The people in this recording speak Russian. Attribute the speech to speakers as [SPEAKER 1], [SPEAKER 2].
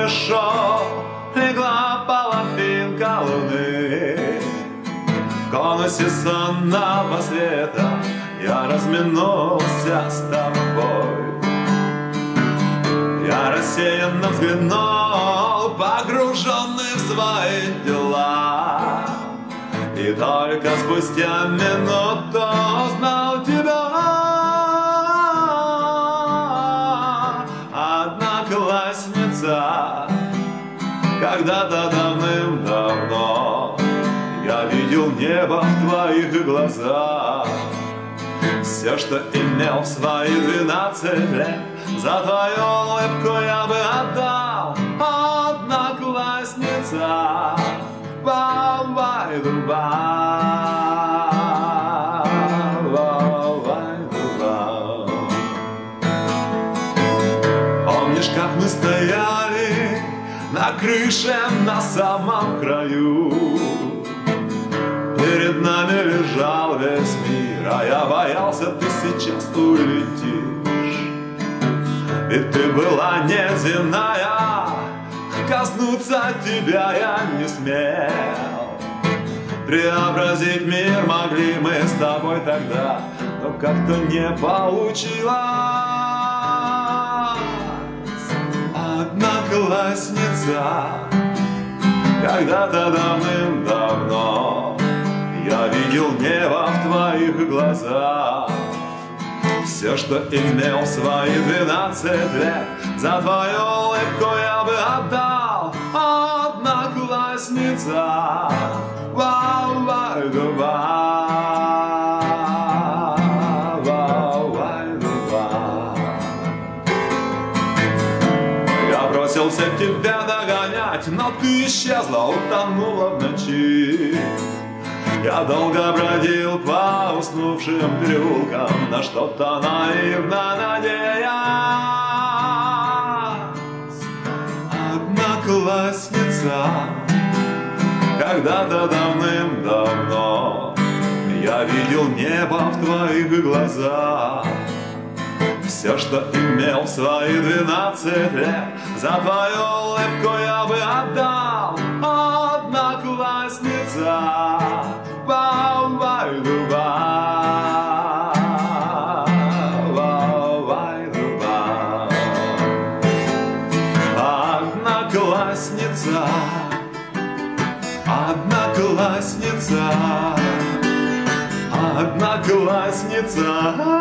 [SPEAKER 1] хорошо легла половинка луны. В конусе сонного света я разминулся с тобой. Я рассеянно взглянул, погруженный в свои дела, и только спустя минуту узнал тебя. Одноклассница, когда-то давным-давно я видел небо в твоих глазах. Все, что имел в свои 12 лет, за твою улыбку я бы отдал. Одноклассница, бай-бай-ду-бай, бай-бай-ду-бай. Помнишь, как мы стояли на крыше на самом краю? Перед нами лежал весь мир, а я боялся, ты сейчас улетишь. И ты была неземная, коснуться тебя я не смел. Преобразить мир могли мы с тобой тогда, но как-то не получилось. Одноклассница, когда-то давным-давно я видел небо в твоих глазах. Все, что имел в свои 12 лет, за твою улыбку я бы отдал. Одноклассница, бай-бай-ду-бай, бай-бай-ду-бай. Я бросился тебя догонять, но ты исчезла, утонула в ночи. Я долго бродил по уснувшим переулкам, на что-то наивно надеясь. Одноклассница, когда-то давным-давно я видел небо в твоих глазах. Все, что имел в свои 12 лет, за твою улыбку я бы отдал. Одноклассница, бай-бай-ду-бай, бай-бай-ду-бай. Одноклассница, одноклассница, одноклассница.